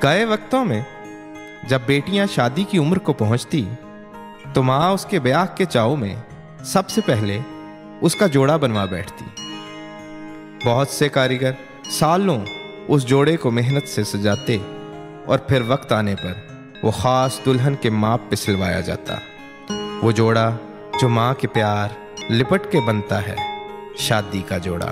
गए वक्तों में जब बेटियां शादी की उम्र को पहुंचती तो माँ उसके ब्याह के चाव में सबसे पहले उसका जोड़ा बनवा बैठती। बहुत से कारीगर सालों उस जोड़े को मेहनत से सजाते और फिर वक्त आने पर वो खास दुल्हन के माप पे सिलवाया जाता। वो जोड़ा जो माँ के प्यार लिपट के बनता है, शादी का जोड़ा।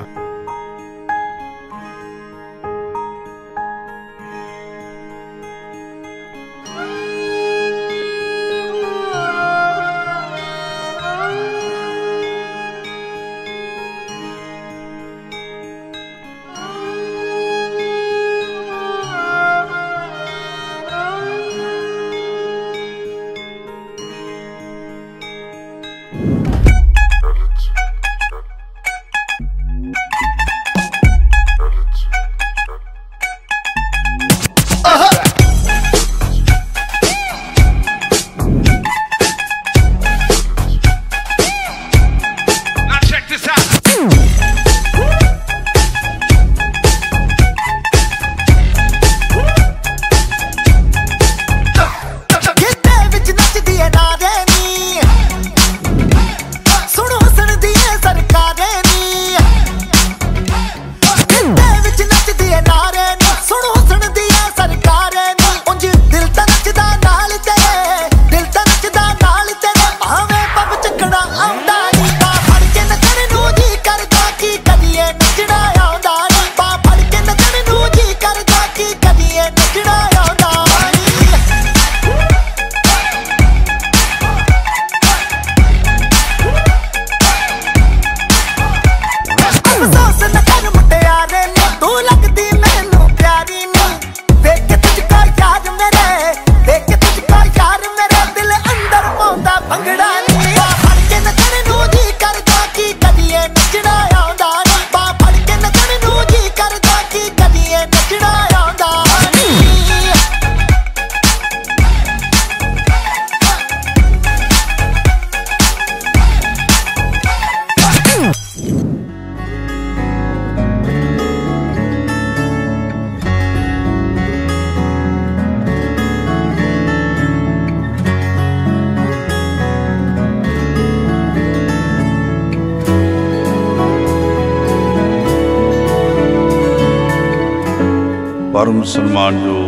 परम सम्मान जो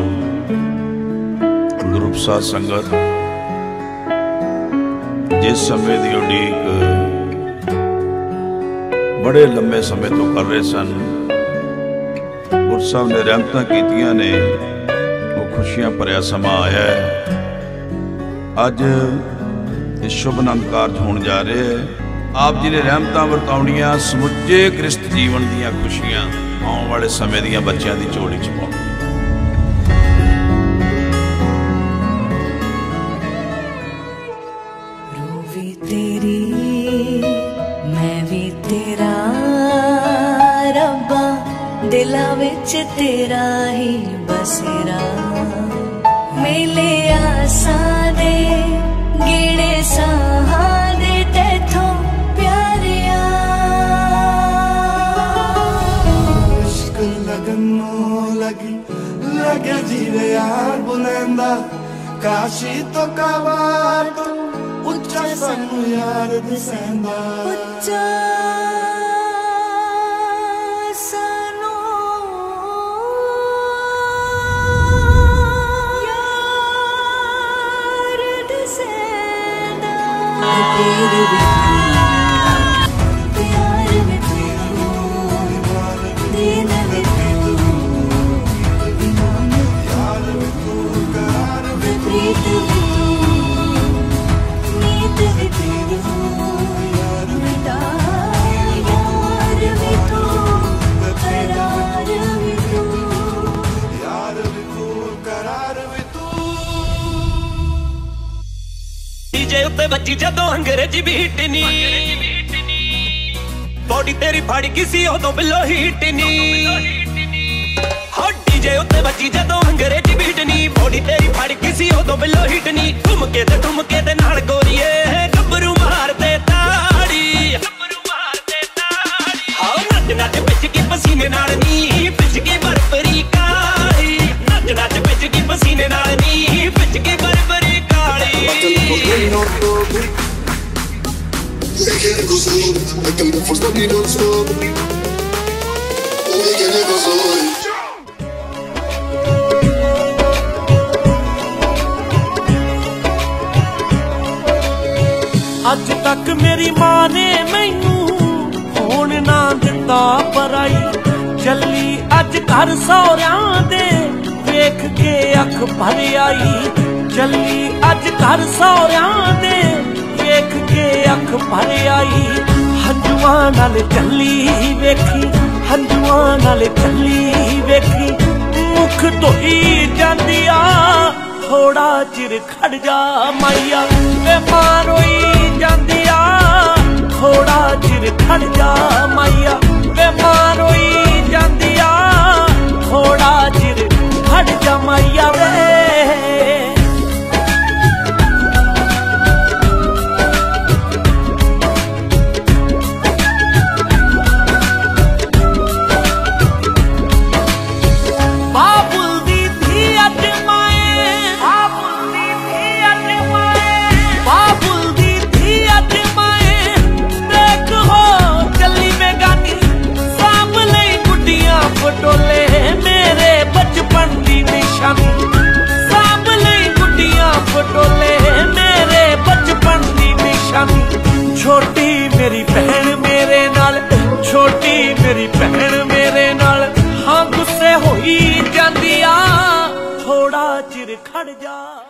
ग्रुप साध संगत जिस समय की उड़ीक बड़े लंबे समय तो कर रहे सन, गुरु साहब ने रहमतां कीतियां ने, वो खुशियां भरिया समा आया है। अज इस शुभ आनंद कारज होने जा रहे हैं। आप जी ने रहमतां वरताउणियां समुचे गृहस्थ जीवन दीयां खुशियां आने वाले समय दीयां बच्चों की झोली च पाउणियां। तेरी मैं भी तेरा रब्बा, दिला विच तेरा ही बसेरा। मेले आसां दे गिणे साहां दे तैथों प्यारिया। इश्क लगनों लगी लगे जीवे यार बुलंदा, काशी तो काबा तो उच्चा सानू यार दिसेंदा। उच्चा सानू यार दिसेंदा। तेरे प्यार में तू, दीन में तू, ईमान यार में तू, करार में तू, प्रीत में तू, डीजे उत्ते बची जदों अंग्रेजी बीट नी, बॉडी तेरी फाड़ी किसी उदों बिलो हीट नी। डीजे उत्ते बची जदों अंग्रेजी बीट नी, बॉडी तेरी फाड़ी किसी उदों बिलो हीट नी। ठुमके ते नाल गोरीए गब्बरू मारते ताड़ी, नच नच पिच की पसीने नाल नी, पिच की बर्फरी काली, नच नच पिच की Mechanical soul, like the left was running on slow. Mechanical soul. अज तक मेरी मां ने मैनू होण ना दिता पराई, चली अज घर सौरियां दे वेख के अख भर आई, चली अज घर सौरियां दे वेख के अख भर आई। हंजुआं नाल चली वेखी, हंजुआं नाल चली वेखी, मुख धोई जांदी आ थोड़ा चिर खड़ जा माइया, वे मां रोई जांदी आ थोड़ा चिर खड़ जा माइया, वे मां रोई जांदी आ थोड़ा चिर खड़ जा माइया वे। पटोले मेरे बचपन दी निशानी, साब लई गुड्डियां पटोले मेरे बचपन दी निशानी। छोटी मेरी बहन मेरे नाल, छोटी मेरी बहन मेरे नाल, हाँ गुस्से होई जांदी आ थोड़ा चिर खड़ जा।